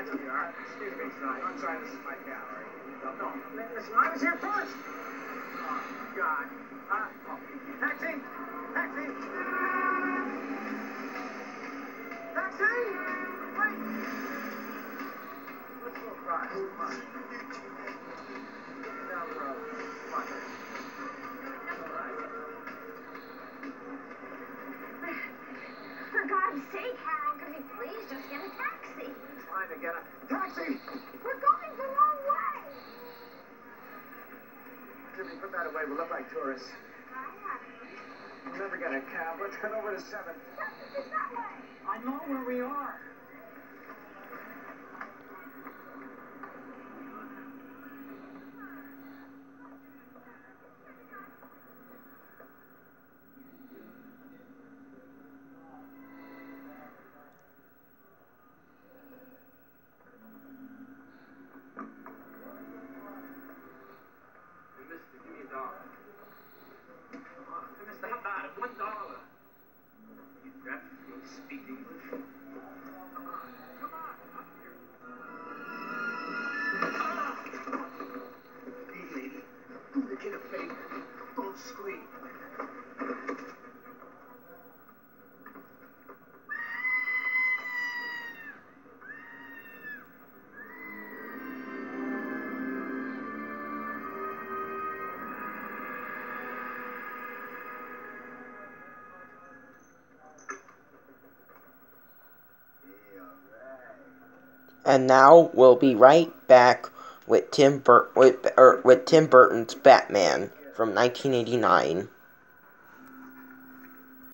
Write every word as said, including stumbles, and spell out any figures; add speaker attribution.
Speaker 1: Excuse me, son. I'm sorry, this is my gal, all right? No, listen, I was here first. Oh, God. Uh, oh, taxi! Taxi! Taxi! Wait! Let's go across. Come on. Down the road. Come on. All right.
Speaker 2: For God's sake, Harold, can we please just get a taxi?
Speaker 1: Trying to get a taxi!
Speaker 2: We're going the wrong way.
Speaker 1: Jimmy, put that away. We look like tourists. We'll never get a cab. Let's head over to seven.
Speaker 2: It's that way.
Speaker 1: I know where we are.
Speaker 3: Mister, give me a dollar. Come on. Hey, mister, how about it? One dollar. You deaf? You don't speak English? Come on. Come on. Up here. Ah! Hey, lady. Do the kid a favor. Don't scream.
Speaker 4: And now we'll be right back with Tim Bur- with, er, with Tim Burton's Batman from nineteen eighty-nine.